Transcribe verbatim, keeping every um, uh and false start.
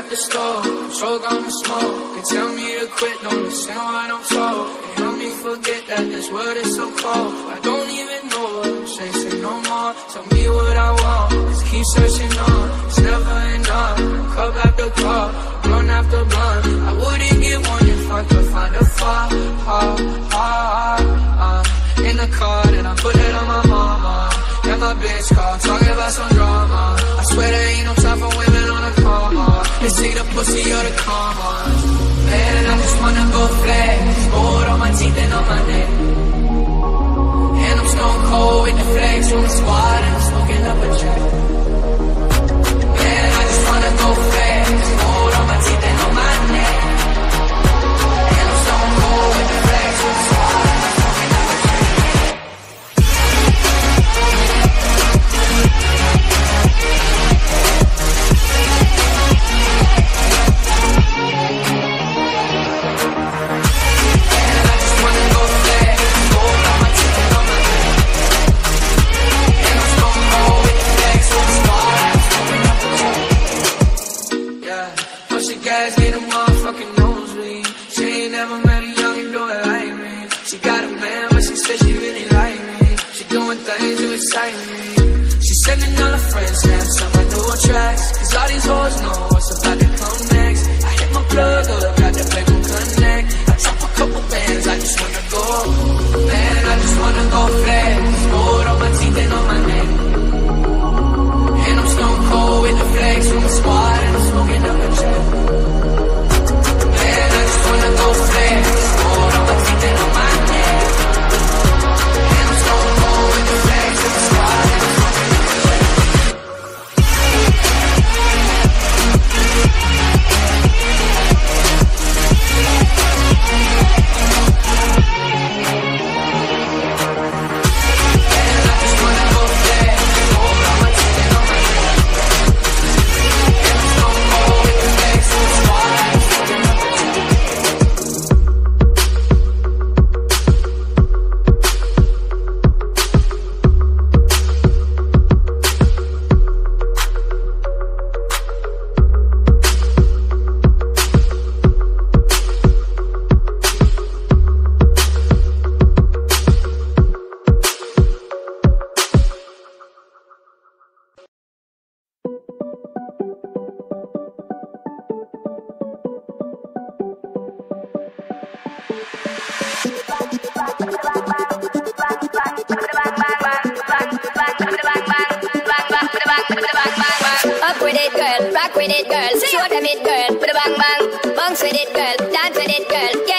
at the store, choke on the smoke. They tell me to quit, don't listen what I'm told. They help me forget that this world is so cold. I don't even know what I'm chasing no more. Tell me what I want, just keep searching on. It's never enough, cup after cup, blunt after blunt. I wouldn't get one if I could find a far, far, far, uh, in the car, and I put it on my mama. And my bitch call, talking about some drama. I swear there ain't no time for women on a coma. It's see the pussy or the karma. Man, I just wanna go flex, gold on my teeth and on my neck. And I'm stone cold with the flex from the squad, and I'm smoking up a check. Man, I just wanna go flex, gold on my teeth and on my neck. And I'm stone cold with the flex from the squad, and I'm smoking up a check. Gas, get a motherfucking nosebleed. She ain't never met a young do it like me. She got a man, but she said she really like me. She doing things to excite me. She sending all her friends snaps on my new tracks. Cause all these hoes know what's about to come next. I hit my plug up, got that play gon' connect. I drop a couple bands, I just wanna go. Man, I just wanna go flex. Gold on my teeth and on my neck. And I'm stone cold with the flex from the squad, and I'm smoking up a check. Go flex, gold on my teeth and on my neck. And I'm stone cold with the flex in the squad, and I'm smoking up a check. And I just wanna go flex, gold on my teeth and on my neck. And I'm stone cold with the flex in the squad, and I'm smoking up a check. Up with it, girl, rock with it, girl, show them it, girl, put a bang bang, bounce with it, girl, dance with it, girl.